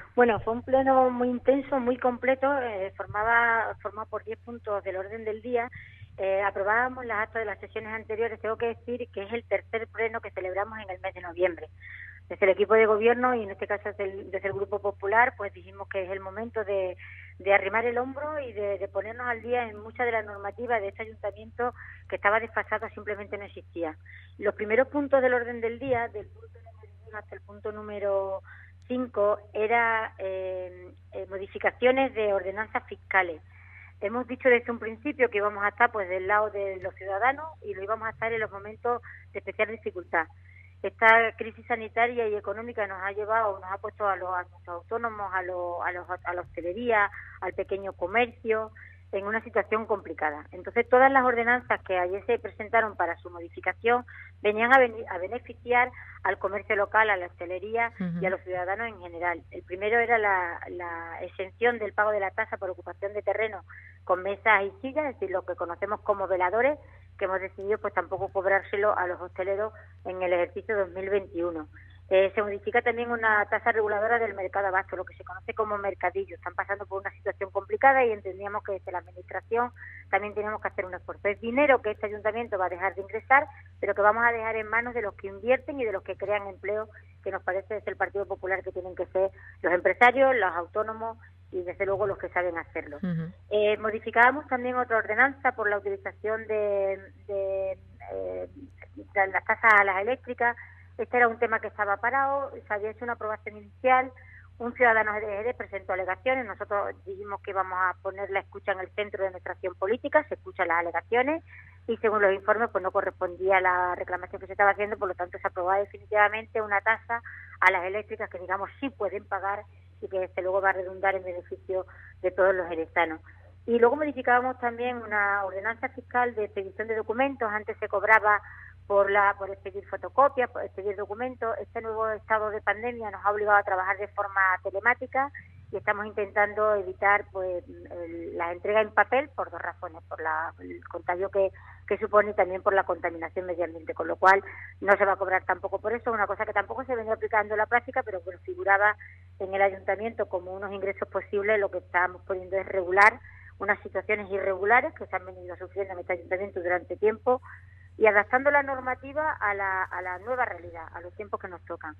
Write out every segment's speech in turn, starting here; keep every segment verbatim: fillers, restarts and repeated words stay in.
Bueno, fue un pleno muy intenso, muy completo, eh, formaba, formado por diez puntos del orden del día. Eh, aprobábamos las actas de las sesiones anteriores. Tengo que decir que es el tercer pleno que celebramos en el mes de noviembre. Desde el equipo de gobierno, y en este caso desde el, desde el Grupo Popular, pues dijimos que es el momento de, de arrimar el hombro y de, de ponernos al día en mucha de la normativa de este ayuntamiento que estaba desfasada, simplemente no existía. Los primeros puntos del orden del día, del punto número uno hasta el punto número cinco, era eh, eh, modificaciones de ordenanzas fiscales. Hemos dicho desde un principio que íbamos a estar pues del lado de los ciudadanos y lo íbamos a estar en los momentos de especial dificultad. Esta crisis sanitaria y económica nos ha llevado, nos ha puesto a los, a los autónomos, a, los, a, los, a la hostelería, al pequeño comercio, en una situación complicada. Entonces, todas las ordenanzas que ayer se presentaron para su modificación venían a, ben- a beneficiar al comercio local, a la hostelería y a Ujú. los ciudadanos en general. El primero era la, la exención del pago de la tasa por ocupación de terreno con mesas y sillas, es decir, lo que conocemos como veladores, que hemos decidido pues tampoco cobrárselo a los hosteleros en el ejercicio dos mil veintiuno. Eh, se modifica también una tasa reguladora del mercado abasto, lo que se conoce como mercadillo. Están pasando por una situación complicada y entendíamos que desde la administración también tenemos que hacer un esfuerzo. Es dinero que este ayuntamiento va a dejar de ingresar, pero que vamos a dejar en manos de los que invierten y de los que crean empleo, que nos parece desde el Partido Popular que tienen que ser los empresarios, los autónomos y desde luego los que saben hacerlo. Ujú. Eh, modificábamos también otra ordenanza por la utilización de, de, eh, de las tasas a las eléctricas. Este era un tema que estaba parado, se había hecho una aprobación inicial, un ciudadano de Jerez presentó alegaciones, nosotros dijimos que íbamos a poner la escucha en el centro de nuestra acción política, se escuchan las alegaciones y según los informes pues no correspondía a la reclamación que se estaba haciendo, por lo tanto se aprobó definitivamente una tasa a las eléctricas que digamos sí pueden pagar y que desde luego va a redundar en beneficio de todos los jerezanos. Y luego modificábamos también una ordenanza fiscal de expedición de documentos. Antes se cobraba por la por expedir fotocopias, por expedir documentos. Este nuevo estado de pandemia nos ha obligado a trabajar de forma telemática y estamos intentando evitar pues el, la entrega en papel por dos razones, por la, el contagio que, que supone y también por la contaminación medioambiente, con lo cual no se va a cobrar tampoco por eso, una cosa que tampoco se venía aplicando en la práctica, pero bueno, figuraba en el ayuntamiento como unos ingresos posibles. Lo que estamos poniendo es regular unas situaciones irregulares que se han venido sufriendo en este ayuntamiento durante tiempo y adaptando la normativa a la, a la nueva realidad, a los tiempos que nos tocan.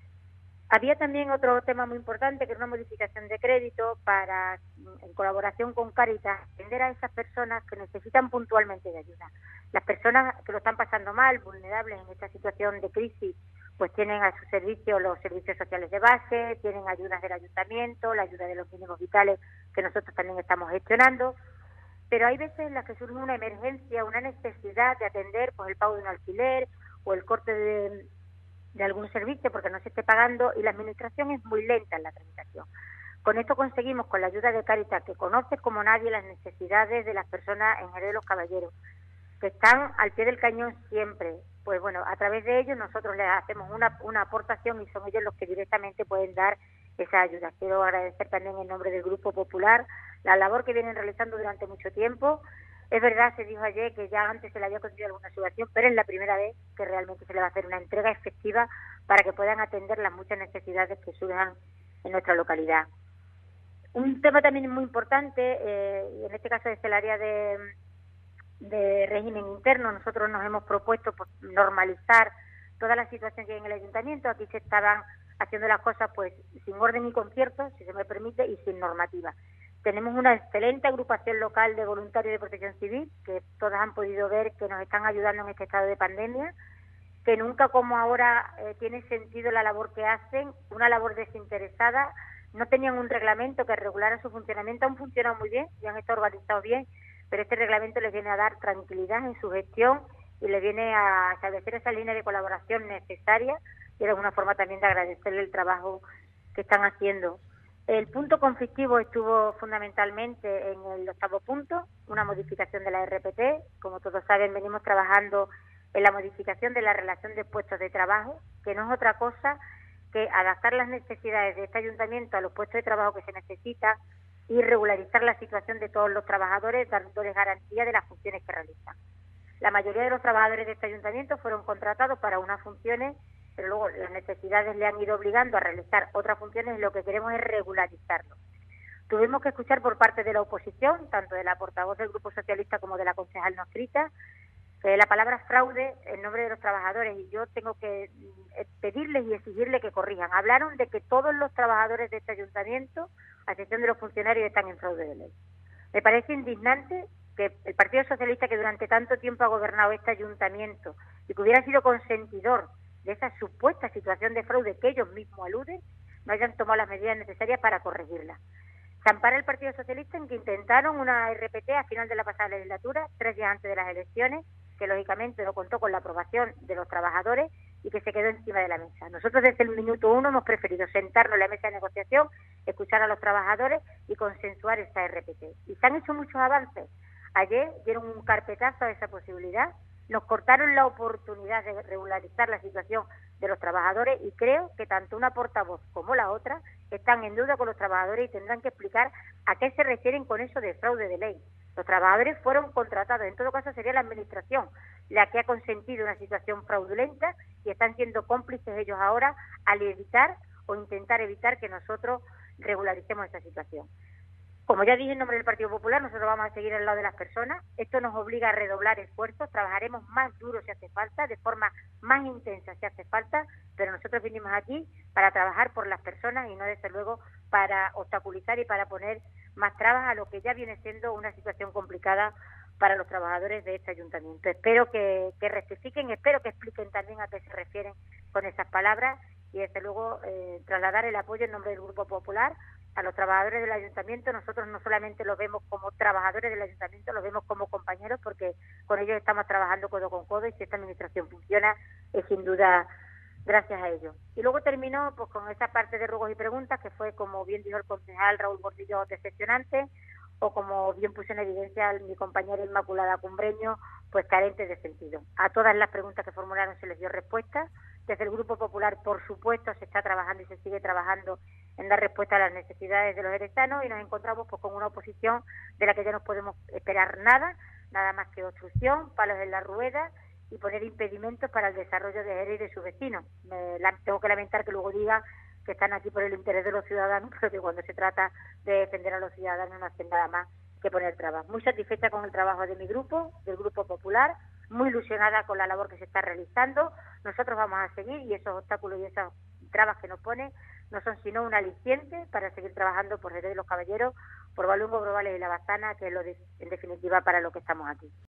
Había también otro tema muy importante, que era una modificación de crédito para, en colaboración con Cáritas, atender a esas personas que necesitan puntualmente de ayuda. Las personas que lo están pasando mal, vulnerables en esta situación de crisis, pues tienen a su servicio los servicios sociales de base, tienen ayudas del ayuntamiento, la ayuda de los mínimos vitales que nosotros también estamos gestionando, pero hay veces en las que surge una emergencia, una necesidad de atender pues el pago de un alquiler o el corte de de algún servicio porque no se esté pagando y la administración es muy lenta en la tramitación. Con esto conseguimos, con la ayuda de Cáritas, que conoce como nadie las necesidades de las personas en Jerez de los Caballeros, que están al pie del cañón siempre, pues bueno, a través de ellos nosotros les hacemos una, una aportación y son ellos los que directamente pueden dar esa ayuda. Quiero agradecer también en nombre del Grupo Popular la labor que vienen realizando durante mucho tiempo. Es verdad, se dijo ayer que ya antes se le había concedido alguna subvención, pero es la primera vez que realmente se le va a hacer una entrega efectiva para que puedan atender las muchas necesidades que surjan en nuestra localidad. Un tema también muy importante, eh, y en este caso es el área de, de régimen interno. Nosotros nos hemos propuesto pues, normalizar toda la situación que hay en el ayuntamiento. Aquí se estaban haciendo las cosas pues sin orden y concierto, si se me permite, y sin normativa. Tenemos una excelente agrupación local de voluntarios de protección civil, que todas han podido ver que nos están ayudando en este estado de pandemia, que nunca como ahora eh, tiene sentido la labor que hacen, una labor desinteresada. No tenían un reglamento que regulara su funcionamiento, han funcionado muy bien y han estado organizados bien, pero este reglamento les viene a dar tranquilidad en su gestión y les viene a establecer esa línea de colaboración necesaria y de alguna forma también de agradecerle el trabajo que están haciendo. El punto conflictivo estuvo fundamentalmente en el octavo punto, una modificación de la R P T. Como todos saben, venimos trabajando en la modificación de la relación de puestos de trabajo, que no es otra cosa que adaptar las necesidades de este ayuntamiento a los puestos de trabajo que se necesitan y regularizar la situación de todos los trabajadores, dándoles garantía de las funciones que realizan. La mayoría de los trabajadores de este ayuntamiento fueron contratados para unas funciones pero luego las necesidades le han ido obligando a realizar otras funciones y lo que queremos es regularizarlo. Tuvimos que escuchar por parte de la oposición, tanto de la portavoz del Grupo Socialista como de la concejal no escrita, que la palabra fraude en nombre de los trabajadores, y yo tengo que pedirles y exigirles que corrijan. Hablaron de que todos los trabajadores de este ayuntamiento, a excepción de los funcionarios, están en fraude de ley. Me parece indignante que el Partido Socialista, que durante tanto tiempo ha gobernado este ayuntamiento y que hubiera sido consentidor de esa supuesta situación de fraude que ellos mismos aluden, no hayan tomado las medidas necesarias para corregirla. Se ampara el Partido Socialista en que intentaron una R P T a final de la pasada legislatura, tres días antes de las elecciones, que lógicamente no contó con la aprobación de los trabajadores y que se quedó encima de la mesa. Nosotros desde el minuto uno hemos preferido sentarnos en la mesa de negociación, escuchar a los trabajadores y consensuar esta R P T. Y se han hecho muchos avances. Ayer dieron un carpetazo a esa posibilidad, nos cortaron la oportunidad de regularizar la situación de los trabajadores y creo que tanto una portavoz como la otra están en duda con los trabajadores y tendrán que explicar a qué se refieren con eso de fraude de ley. Los trabajadores fueron contratados, en todo caso sería la administración la que ha consentido una situación fraudulenta y están siendo cómplices ellos ahora al evitar o intentar evitar que nosotros regularicemos esta situación. Como ya dije en nombre del Partido Popular, nosotros vamos a seguir al lado de las personas. Esto nos obliga a redoblar esfuerzos, trabajaremos más duro si hace falta, de forma más intensa si hace falta, pero nosotros vinimos aquí para trabajar por las personas y no, desde luego, para obstaculizar y para poner más trabas a lo que ya viene siendo una situación complicada para los trabajadores de este ayuntamiento. Espero que, que rectifiquen, espero que expliquen también a qué se refieren con esas palabras y, desde luego, eh, trasladar el apoyo en nombre del Grupo Popular a los trabajadores del ayuntamiento. Nosotros no solamente los vemos como trabajadores del ayuntamiento, los vemos como compañeros porque con ellos estamos trabajando codo con codo y si esta administración funciona es sin duda gracias a ellos. Y luego terminó pues con esa parte de ruegos y preguntas que fue, como bien dijo el concejal Raúl Gordillo, decepcionante, o como bien puso en evidencia mi compañera Inmaculada Cumbreño, pues carente de sentido. A todas las preguntas que formularon se les dio respuesta. Desde el Grupo Popular, por supuesto, se está trabajando y se sigue trabajando en dar respuesta a las necesidades de los jerezano y nos encontramos pues con una oposición de la que ya no podemos esperar nada, nada más que obstrucción, palos en la rueda y poner impedimentos para el desarrollo de Jerez y de sus vecinos. Me, la, tengo que lamentar que luego diga que están aquí por el interés de los ciudadanos, pero que cuando se trata de defender a los ciudadanos no hacen nada más que poner trabas. Muy satisfecha con el trabajo de mi grupo, del Grupo Popular, muy ilusionada con la labor que se está realizando. Nosotros vamos a seguir y esos obstáculos y esas trabas que nos ponen no son sino un aliciente para seguir trabajando por Jerez de los Caballeros, por Valungo, Brobales y La Baztana, que es lo de, en definitiva para lo que estamos aquí.